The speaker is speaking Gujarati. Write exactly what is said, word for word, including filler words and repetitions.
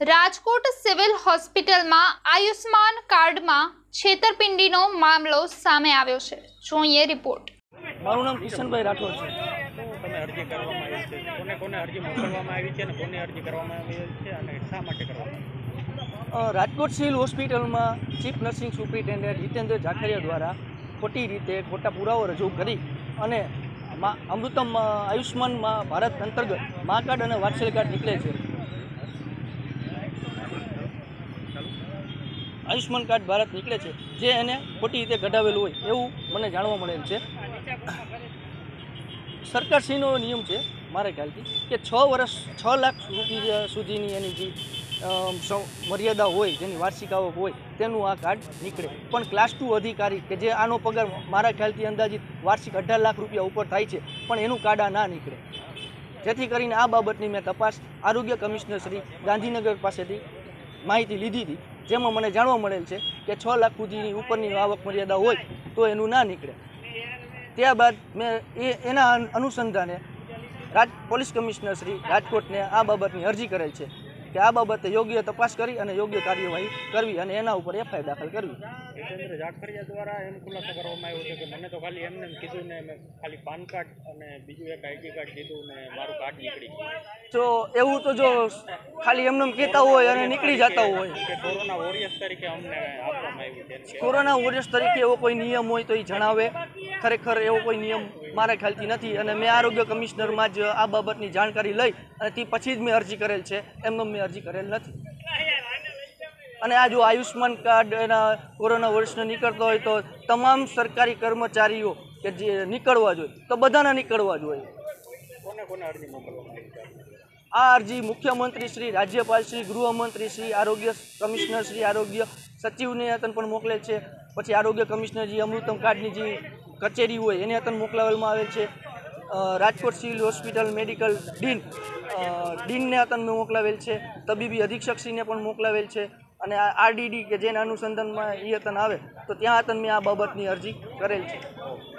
રાજકોટ સિવિલ હોસ્પિટલમાં આયુષ્માન કાર્ડમાં છેતરપિંડીનો મામલો સામે આવ્યો છે। જોઈએ રિપોર્ટ। મારું નામ કિશનભાઈ રાઠોડ છે। તમે અરજી કરવામાં આવી છે, કોને કોને અરજી મોકલવામાં આવી છે અને કોને અરજી કરવામાં આવી છે અને શા માટે કરવામાં આવી? રાજકોટ સિવિલ હોસ્પિટલમાં chief nursing superintendent Jitendra Jakhariya દ્વારા ખોટી રીતે ખોટા પુરાવો રજૂ કરી અને અમૃતમ આયુષ્માન ભારત અંતર્ગત મા કાર્ડ અને વાત્સલ્ય કાર્ડ નીકળે છે। આયુષ્માન કાર્ડ ભારત નીકળે છે જે એને ખોટી રીતે કઢાવેલું હોય એવું મને જાણવા મળેલ છે। સરકારશ્રીનો નિયમ છે મારા ખ્યાલથી કે છ વર્ષ છ લાખ રૂપિયા સુધીની એની જે મર્યાદા હોય, જેની વાર્ષિક આવક હોય તેનું આ કાર્ડ નીકળે। પણ ક્લાસ ટુ અધિકારી કે જે આનો પગાર મારા ખ્યાલથી અંદાજિત વાર્ષિક અઢાર લાખ રૂપિયા ઉપર થાય છે પણ એનું કાર્ડ આ ના નીકળે। જેથી કરીને આ બાબતની મેં તપાસ આરોગ્ય કમિશનર શ્રી ગાંધીનગર પાસેથી માહિતી લીધી હતી, જેમાં મને જાણવા મળેલ છે કે છ લાખ સુધીની ઉપરની આવક મર્યાદા હોય તો એનું ના નીકળે। ત્યારબાદ મેં એ એના અનુસંધાને રાજ પોલીસ કમિશનર શ્રી રાજકોટને આ બાબતની અરજી કરેલ છે કે આ બાબતે યોગ્ય તપાસ કરી અને યોગ્ય કાર્યવાહી કરવી અને એના ઉપર એફઆઈઆર દાખલ કરવી। જીતેન્દ્ર જાખરિયા દ્વારા એમ ખુલાસો કરવામાં આવ્યો છે કે મને તો ખાલી એમને કીધું ને મેં ખાલી પાન કાર્ડ અને બીજું એક આઈડી કાર્ડ દીધું ને મારું કાર્ડ નીકળી ગયું। તો એવું તો જો ખાલી એમને કહેતા હોય અને નીકળી જતા હોય કે કોરોના વોરિયર્સ તરીકે અમને આપવામાં આવ્યું છે। કોરોના વોરિયર્સ તરીકે એવો કોઈ નિયમ હોય તો એ જણાવે। ખરેખર એવો કોઈ નિયમ મારા ખ્યાલથી નથી અને મેં આરોગ્ય કમિશનરમાં જ આ બાબતની જાણકારી લઈ અને તે પછી જ મેં અરજી કરેલ છે, એમનો મેં અરજી કરેલ નથી। અને આ જો આયુષ્માન કાર્ડ એના કોરોના વોરિયર્સને નીકળતો હોય તો તમામ સરકારી કર્મચારીઓ કે જે નીકળવા જોઈએ તો બધાના નીકળવા જોઈએ। કોને કોને અરજી મોકલવામાં આવી? આ અરજી મુખ્યમંત્રી શ્રી, રાજ્યપાલ શ્રી, ગૃહમંત્રી શ્રી, આરોગ્ય કમિશનર શ્રી, આરોગ્ય સચિવને હતન પણ મોકલેલ છે। પછી આરોગ્ય કમિશનર જે અમૃતમ કાર્ડની જે કચેરી હોય એને હતન મોકલાવવામાં આવેલ છે। Rajkot civil hospital medical dean ડીનને હતન મેં મોકલાવેલ છે। તબીબી અધિક્ષકશ્રીને પણ મોકલાવેલ છે અને આ આરડીડી કે જેના અનુસંધાનમાં એ હતન આવે તો ત્યાં હતન મેં આ બાબતની અરજી કરેલ છે।